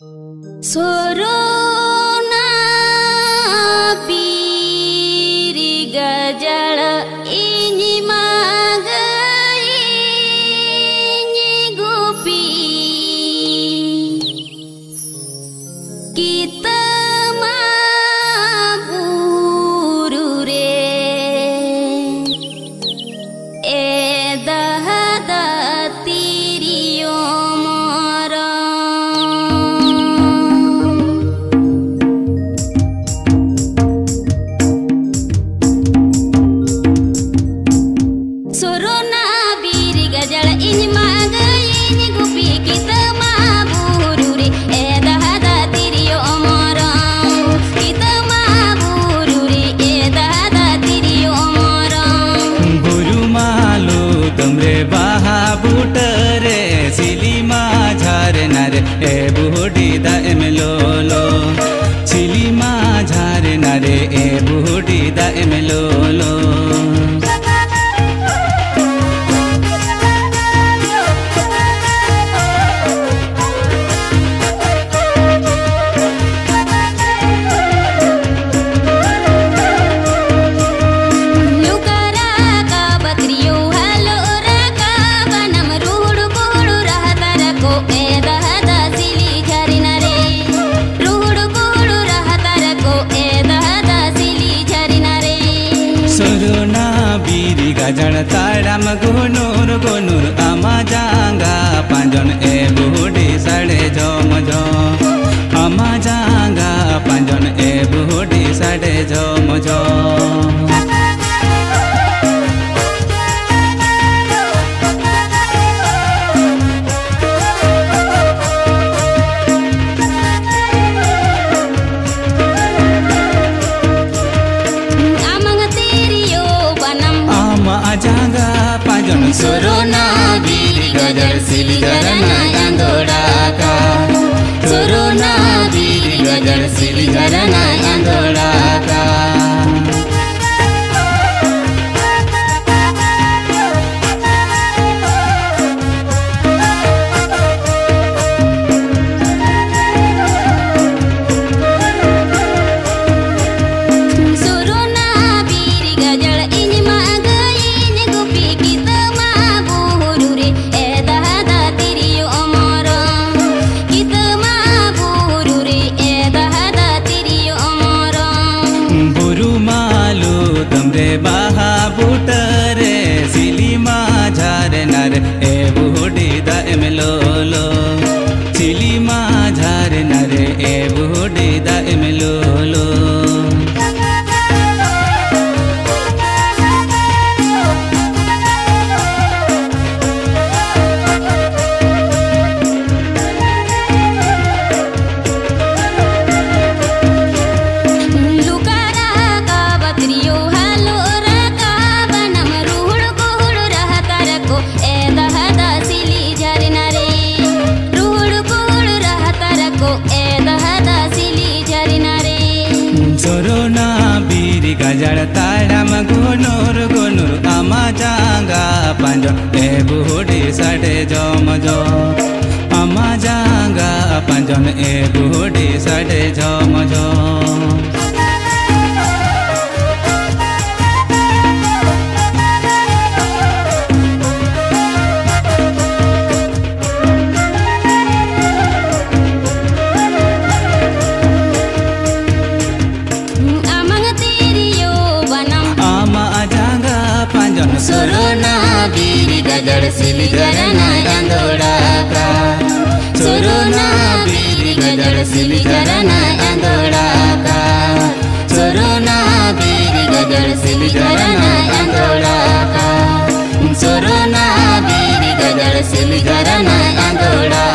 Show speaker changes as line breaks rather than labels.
सोरोना बीरी गजल इनी मागई गोपी kita maburu re edahada tiriyo mara sorona biri gajal ini magai ini gopi kita maburu re edahada tiriyo mara kita maburu re edahada tiriyo mara
गुरु मालो तुमरे बाहा बुटरे सिली मा झारे नारे ए बुढ़ी दाए में लोलो सिली मा झारे नारे ए बुढ़ी दाए में लोलो सोरोना बीरी गजल ताड़म गोनूर गोनूर आमा जांगा पांजन ए बुढ़ी साड़े झम झो आमा जांगा पांजन ए बुढ़ी साड़े झम झो जागा पांजन सोरोना बीरी गजल सिली घरना अंधोड़ा का सोरोना बीरी गजल सिली घरना अंधोड़ा का तुमरे बाहा बुटरे सिली मा झारे नारे ए बुढ़ी दाए में लोलो सिली मा झारे नारे ए बुढ़ी दाए में लोलो सोरोना बीरी गजल ताड़म गोनूर गोनूर आमा जांगा पांजन ए बुढ़ी साड़े झम झो आमा जांगा पांजन ए बुढ़ी साड़े झम झो सोरोना बीरी गजल सिली घरना अंधोड़ा का सोरोना बीरी गजल सिली घरना अंधोड़ा का सोरोना बीरी गजल सिली घरना अंधोड़ा का सोरोना बीरी गजल सिली घरना अंधोड़ा